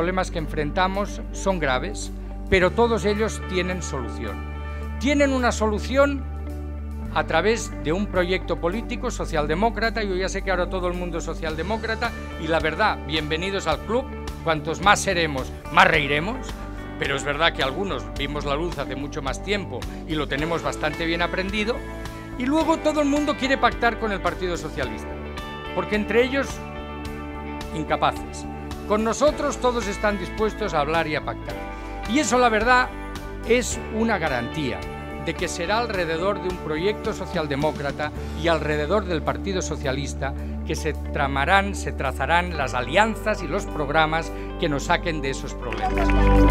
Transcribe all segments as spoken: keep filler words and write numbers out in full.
problemas que enfrentamos son graves, pero todos ellos tienen solución. Tienen una solución a través de un proyecto político socialdemócrata. Yo ya sé que ahora todo el mundo es socialdemócrata y la verdad, bienvenidos al club. Cuantos más seremos, más reiremos, pero es verdad que algunos vimos la luz hace mucho más tiempo y lo tenemos bastante bien aprendido. Y luego todo el mundo quiere pactar con el Partido Socialista, porque entre ellos, incapaces. Con nosotros todos están dispuestos a hablar y a pactar. Y eso, la verdad, es una garantía de que será alrededor de un proyecto socialdemócrata y alrededor del Partido Socialista que se tramarán, se trazarán las alianzas y los programas que nos saquen de esos problemas.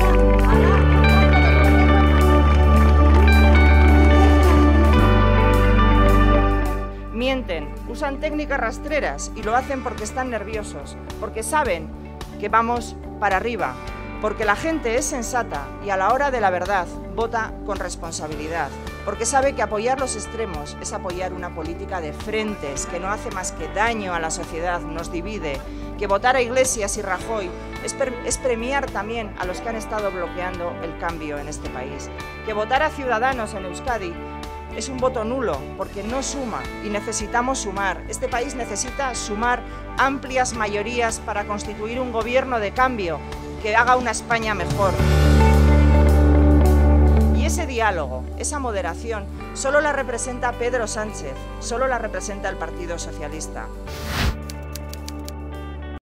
Mienten, usan técnicas rastreras y lo hacen porque están nerviosos, porque saben que vamos para arriba, porque la gente es sensata y a la hora de la verdad vota con responsabilidad, porque sabe que apoyar los extremos es apoyar una política de frentes que no hace más que daño a la sociedad, nos divide, que votar a Iglesias y Rajoy es, es premiar también a los que han estado bloqueando el cambio en este país, que votar a Ciudadanos en Euskadi es un voto nulo porque no suma y necesitamos sumar. Este país necesita sumar amplias mayorías para constituir un gobierno de cambio que haga una España mejor. Y ese diálogo, esa moderación, solo la representa Pedro Sánchez, solo la representa el Partido Socialista.